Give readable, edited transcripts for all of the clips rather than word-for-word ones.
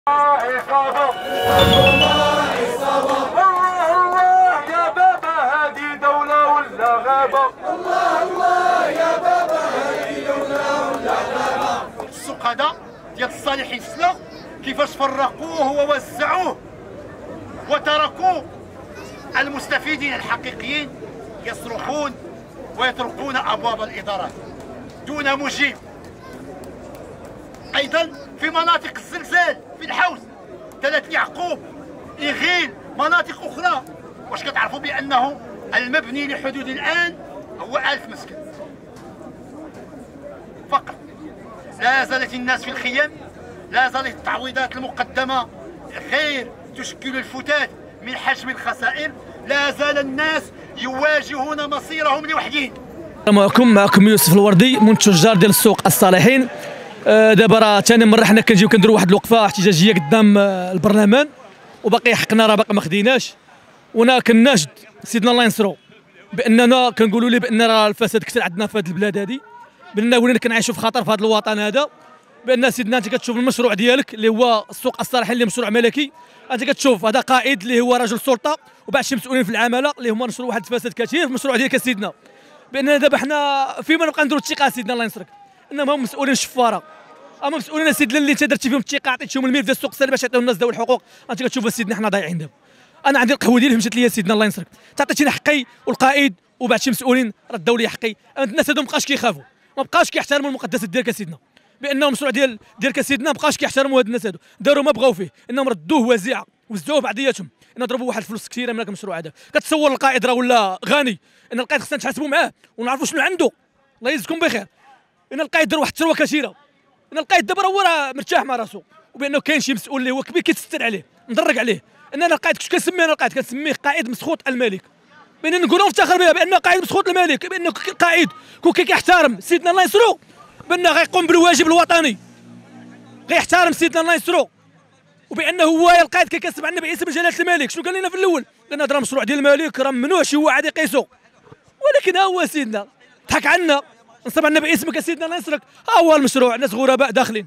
عصابة الله الله يا بابا هذه دولة ولا غابة. الله يا بابا هذه دولة ولا غابة. السوق هذا ديال الصالحين السلا كيفاش فرقوه ووزعوه وتركوا المستفيدين الحقيقيين يصرخون ويطرقون ابواب الادارات دون مجيب. ايضا في مناطق الزلزال في الحوز، ثلاث يعقوب، إيغيل، مناطق اخرى، واش كتعرفوا بانه المبني لحدود الان هو 1000 مسكن فقط. لا زالت الناس في الخيام، لا زالت التعويضات المقدمه غير تشكل الفتات من حجم الخسائر، لا زال الناس يواجهون مصيرهم لوحدهم. معكم يوسف الوردي منتجر ديال السوق الصالحين. دابا راه ثاني مره حنا كنجيو كنديروا واحد الوقفه احتجاجيه قدام البرلمان، وباقي حقنا راه باقي ما خديناش. وانا كناشد سيدنا الله ينصرو باننا كنقولوا ليه بان راه الفساد كثر عندنا في هذه البلاد هذه، باننا ولينا كنعيشوا في خطر في هذا الوطن هذا. بان سيدنا انت كتشوف المشروع ديالك اللي هو السوق الصالحين اللي مشروع ملكي، انت كتشوف هذا قائد اللي هو رجل سلطه وبعد شي مسؤولين في العماله اللي هما نشروا واحد الفساد كثير في المشروع ديالك سيدنا. باننا دابا حنا فيما نبقى نديروا الثقه سيدنا الله ينصرك، انما هم مسؤولين الشفاره، اما مسؤولين سيدنا اللي انت درتي فيهم الثقه عطيتيهم الملف ديال السوق الصالح باش يعطيو الناس ذوي الحقوق. انت كتشوف سيدنا حنا ضايعين دابا. انا عندي القهوه ديالي مشات ليا سيدنا الله ينصرك، تعطيتيني حقي والقائد وبعد شي مسؤولين رداو لي حقي. الناس هادو مابقاش كيخافوا، ما بقاش كيحترموا المقدسات ديالك سيدنا، بانه المشروع ديالك سيدنا ما بقاش كيحترموا هاد الناس هادو، داروا ما بغاو فيه، انهم ردوه وزيعه وزعوه بعضياتهم، ان ضربوا واحد الفلوس كثيره من هذاك المشروع هذا. كتصور القائد راه ولا غني، ان القائد خصنا نتحاسبوا معاه ونعرفوا شنو عنده. الله يجزيكم بخير. ان القائد دار واحد الثروه كثيره، ان القائد دابا راه مرتاح مع راسو، وبانه كاين شي مسؤول اللي هو كبير كيتستر عليه مدرج عليه. ان انا القائد كنت كنسميه، انا القائد كنسميه قائد مسخوط الملك، بان نقولوا نفتخر بها بان قائد مسخوط الملك، بانه قائد كون كيحترم سيدنا الله ينصرو، بانه غيقوم بالواجب الوطني، غيحترم سيدنا الله ينصرو، وبانه هو القائد كيكسب عندنا باسم جلاله الملك. شنو قال لنا في الاول؟ قال لنا راه مشروع ديال الملك راه ممنوع شي واحد يقيسو، ولكن ها هو سيدنا ضحك عنا، نصب عندنا باسمك سيدنا الله ينصرك. ها هو المشروع، ناس غرباء داخلين،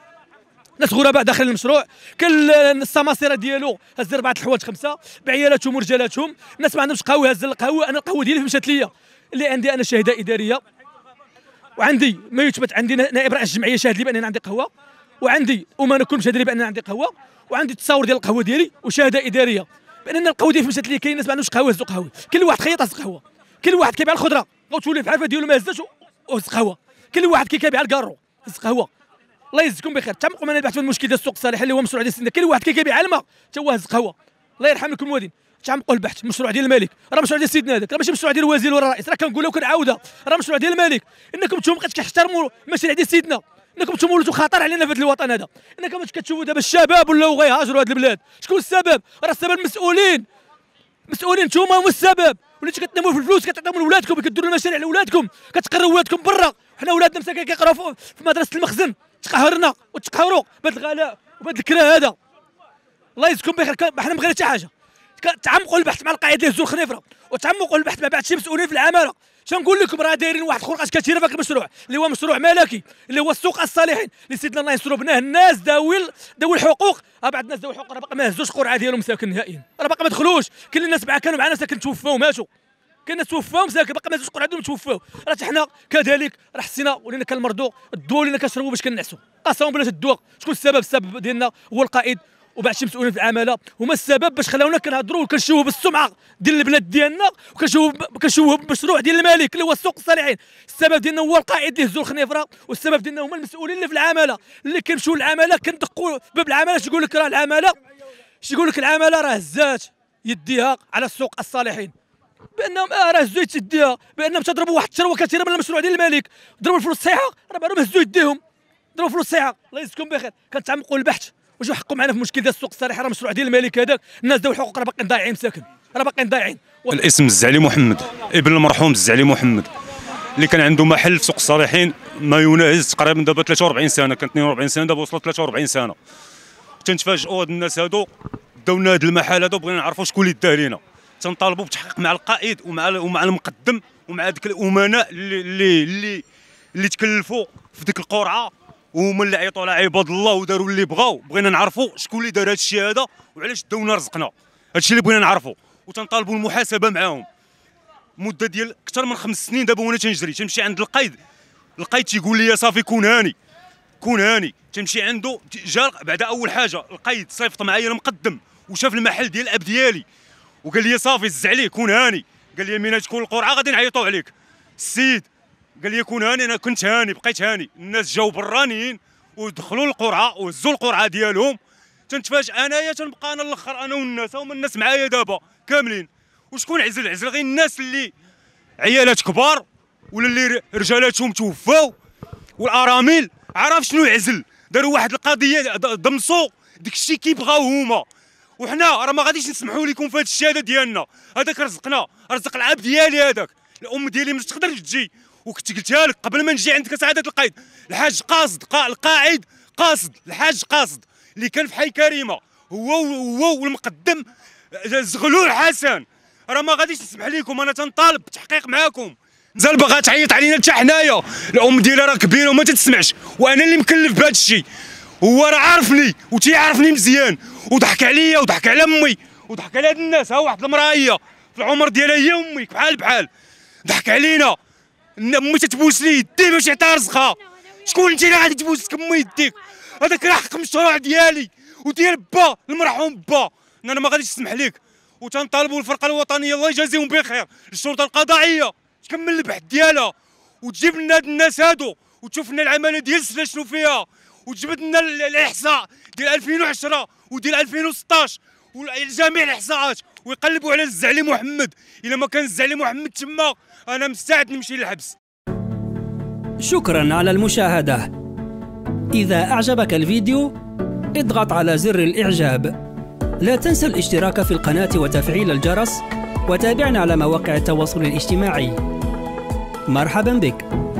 ناس غرباء داخل المشروع، كل السماسره ديالو هز 4 الحوايج 5 بعيالاتهم ورجالاتهم. الناس ما عندهمش قهوه، هز القهوه. انا القهوه ديالي مشات ليا، اللي عندي انا شهاده اداريه، وعندي ما يثبت، عندي نائب رئيس الجمعيه شاهد لي بان انا عندي قهوه، وعندي امانه كلهم شاهد لي بان انا عندي قهوه، وعندي التصاور ديال القهوه ديالي وشهاده اداريه بان القهوه ديالي مشات ليا. كاين ناس ما عندهمش قهوه هزوا قهوه، كل واحد خيط هز قهوه، كل واحد كيبيع الخضره او تولي في الحرفه ديالو ما هزاش وهز قهوه، كل واحد كيبيع الكارو هز قهوه. الله يجزيكم بخير. تعمقوا معنا البحث في المشكل ديال السوق الصالح اللي هو مشروع ديال سيدنا، كل واحد كيبيع الماء حتى هو هز قهوه. الله يرحم لكم الوالدين. تعمقوا البحث، مشروع ديال الملك راه مشروع ديال سيدنا هذاك، راه ماشي مشروع ديال الوزير ولا الرئيس، راه كنقولها وكنعاودها، راه مشروع ديال الملك. انكم نتوما مابقيتش كتحترموا المشاريع ديال سيدنا، انكم نتوما وليتوا خطر علينا في هذا الوطن هذا. انكم كتشوفوا دابا الشباب ولاو غيهاجروا هذه البلاد، شكون السبب؟ راه السبب المسؤولين، مسؤولين نتوما هما السبب. وليتوا كتناموا في الفلوس كتعطيوهم لولادكم، كديروا المشاريع لولادكم، كتقروا ولادكم برا. حنا ولادنا مساكين كيقراو في مدرسه المخزن، تقهرنا وتقهروا بهذا الغلاء وبهذا الكراه هذا. الله يجزيكم بخير. حنا ما بغينا حتى حاجه. تعمقوا البحث مع القائد اللي هزوا الخنيفره، وتعمقوا البحث مع بعض شي مسؤولين في العماله. شنقول لكم؟ راه دايرين واحد الخرقات كثيره في هذا المشروع اللي هو مشروع ملكي، اللي هو السوق الصالحين اللي سيدنا الله ينصرو بناه الناس ذوي الحقوق. بعض الناس ذوي الحقوق راه باقي ما هزوش القرعه ديالهم ساكن نهائيا، راه باقي ما دخلوش. كاين الناس كانوا معنا ساكن توفاو ماتوا، كاين ناس توفاو ساكن باقي ما هزوش القرعه ديالهم توفاو. راه حنا كذلك راه حسينا ولينا كنمرضوا، الدواء ولينا كنشربوا باش كنعسوا. قسما بالله الدواء. شكون السبب؟ السبب ديالنا هو القائد وبعد شي مسؤولين في العماله هما السبب باش خلاونا كنهضروا وكنشوهوا بالسمعه ديال البلاد ديالنا، وكنشوهوا بالمشروع ديال الملك اللي هو السوق الصالحين. السبب ديالنا هو القائد اللي هزوا الخنيفره، والسبب ديالنا هما المسؤولين اللي في العماله اللي كيمشيو للعماله كندقوا باب العماله. اش يقول لك؟ راه العماله راه هزات يديها على السوق الصالحين، بانهم راه هزوا يديها، بانهم تضربوا واحد الثروه كثيره من المشروع ديال الملك، ضربوا الفلوس الصحيحه، راه بعدهم هزوا يديهم ضربوا الفلوس الصحيحه. الله يجزيكم بخير. كنتعمقوا البحث وجو حقوا معنا في المشكل ديال السوق الصالح. راه مشروع ديال الملك هذاك، الناس ذوي الحقوق راه باقيين ضايعين مساكن، راه باقيين ضايعين. الاسم الزعلي محمد ابن المرحوم الزعلي محمد، اللي كان عنده محل في سوق الصالحين ما يناهز تقريبا دابا 43 سنه، كان 42 سنه دابا وصلت 43 سنه. تنتفاجئوا هاد الناس هادو داو لنا هاد المحل هذا، بغينا نعرفوا شكون اللي داه لينا. تنطالبوا بالتحقيق مع القائد ومع المقدم ومع ذوك الامناء اللي تكلفوا في ديك القرعه وهما اللي عيطوا على عباد الله وداروا اللي بغاو. بغينا نعرفوا شكون اللي دار هذا الشيء هذا وعلاش داونا رزقنا. هذا الشيء اللي بغينا نعرفوا وتنطالبوا المحاسبه معاهم. مده ديال اكثر من 5 سنين دابا وانا تنجري، تنمشي عند القايد تيقول لي صافي كون هاني تنمشي عنده. جا بعد اول حاجه القايد صيفط معايا المقدم وشاف المحل ديال الاب ديالي وقال لي صافي زع عليه كون هاني. قال لي مين تكون القرعه غادي نعيطوا عليك. السيد قال لي كون هاني، انا كنت هاني بقيت هاني. الناس جاو برانيين ودخلوا القرعه وهزوا القرعه ديالهم. تنتفاجئ انايا تنبقى انا الاخر، انا والناس هما الناس معايا دابا كاملين. وشكون عزل غير الناس اللي عيالات كبار ولا اللي رجالاتهم توفاو والارامل. عرف شنو يعزل؟ داروا واحد القضيه ضمسوا داك الشيء كيبغاو هما، وحنا راه ما غاديش نسمحوا لكم في هذا الشيء هذا ديالنا. هذاك رزقنا، رزق العاب ديالي. هذاك الام ديالي مش تقدر تجي، وكنت قلتها لك قبل ما نجي عندك سعاده القايد. الحاج قاصد القاعد قاصد الحاج قاصد اللي كان في حي كريمه هو والمقدم زغلول حسن. راه ما غاديش نسمح لكم. انا تنطالب بالتحقيق معاكم. مازال باغا تعيط علينا حتى حنايا. الام ديالها راه كبيره وما تتسمعش، وانا اللي مكلف بهذا الشيء. هو راه عارفني وتيعرفني مزيان، وضحك عليا وضحك على امي وضحك على هاد الناس. ها واحد المراه هي في العمر ديالها هي امك بحال ضحك علينا. امي تتبوس لي يدي باش يعطيها رزقها. شكون انت اللي غادي تبوسك امي يديك؟ هذاك راه حق مشروع ديالي وديال با المرحوم با. انا ما غاديش نسمح لك. وتنطالبوا الفرقه الوطنيه الله يجازيهم بخير، الشرطه القضائيه تكمل البحث ديالها وتجيب لنا هاد الناس هادو وتشوف لنا العماله ديال السنه شنو فيها، وتجبد لنا الاحصاء ديال 2010 وديال 2016 وجميع الاحصاءات، ويقلبوا على الزعلي محمد. الا ما كان الزعلي محمد تما انا مستعد نمشي للحبس. شكرا على المشاهده. اذا اعجبك الفيديو اضغط على زر الاعجاب. لا تنسى الاشتراك في القناة وتفعيل الجرس، وتابعنا على مواقع التواصل الاجتماعي. مرحبا بك.